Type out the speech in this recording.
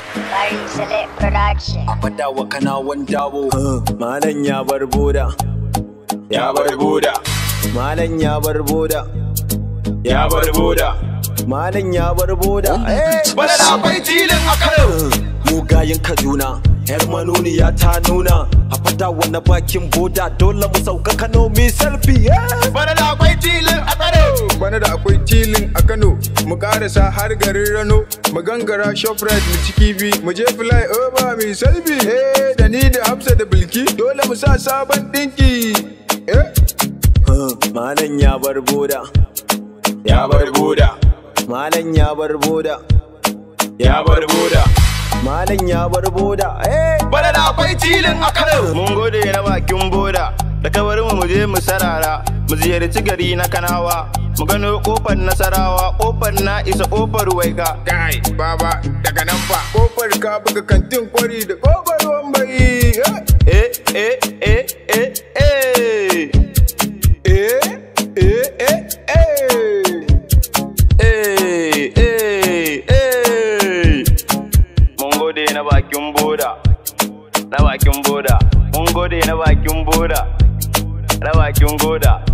Barry Select Production. A fada wa kanawan dawo. Malam ya bar boda. Ya bar boda. Malam ya bar boda. Ya bar boda. Malam ya bar boda. Bana da akwai tilin a Kano. Mugayen Kaduna. Yar manuniya ta nuna. A fada wa na bakin boda. Dole mu sauka Kano mi selfie. Bana da akwai tilin a Kano. Bana da akwai tilin a Kano. Mu karasa har garin Rano. Mu gangara Shoprite mu ci kifi. Mu je fly over mi selfie. Da ni da Hafsa da Bilki. Dole mu sa sabon dinki. Malam ya bar boda. Ya bar boda. Malam ya bar boda. Ya bar boda. Malam ya bar boda. Bana da akwai tilin a Kano. Mun gode na bakin boda da kabarin mu je mu sarara mu ziyarci gari na Kanawa mu gano kofar Nasarawa kofar na isa kofar Waiga. Kai baba daga nan fa kofar ka buga kantin kwari da kofar Wambai. Mun gode na bakin boda. Na bakin boda. Mun gode na bakin boda. Na bakin boda.